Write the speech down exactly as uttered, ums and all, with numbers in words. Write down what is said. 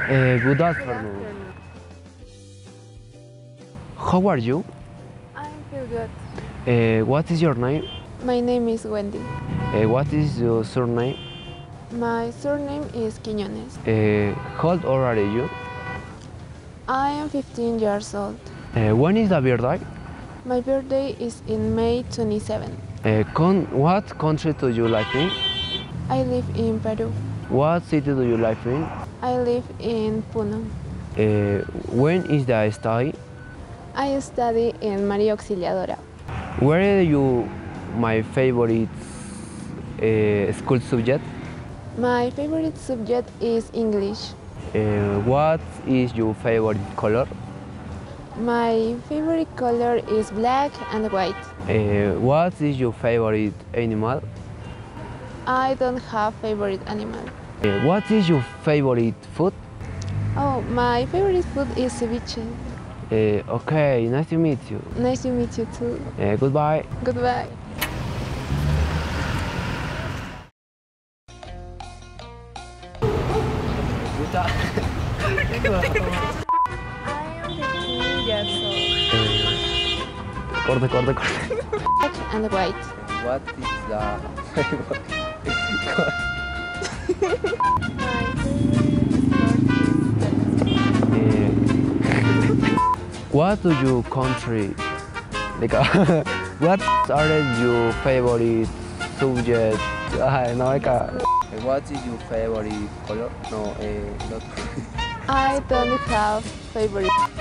Uh, good Good afternoon. afternoon. How are you? I feel good. Uh, what is your name? My name is Wendy. Uh, what is your surname? My surname is Quiñones. Uh, how old are you? I am fifteen years old. Uh, when is the birthday? My birthday is in May twenty-seventh. Uh, con what country do you live in? I live in Peru. What city do you live in? I live in Puno. Uh, when is the study? I study in María Auxiliadora. Where are you my favorite uh, school subject? My favorite subject is English. Uh, what is your favorite color? My favorite color is black and white. Uh, what is your favorite animal? I don't have favorite animal. Uh, what is your favorite food? Oh, my favorite food is ceviche. Uh, okay, nice to meet you. Nice to meet you too. Uh, goodbye. Goodbye. I am fifteen years old. Corte, corte, corte. Black and white. What is the favorite? My favorite sport Uh, what do you country? Like, what are your favorite subject? Ah, no, like, uh, what is your favorite color? No, uh, not. I don't have favorite.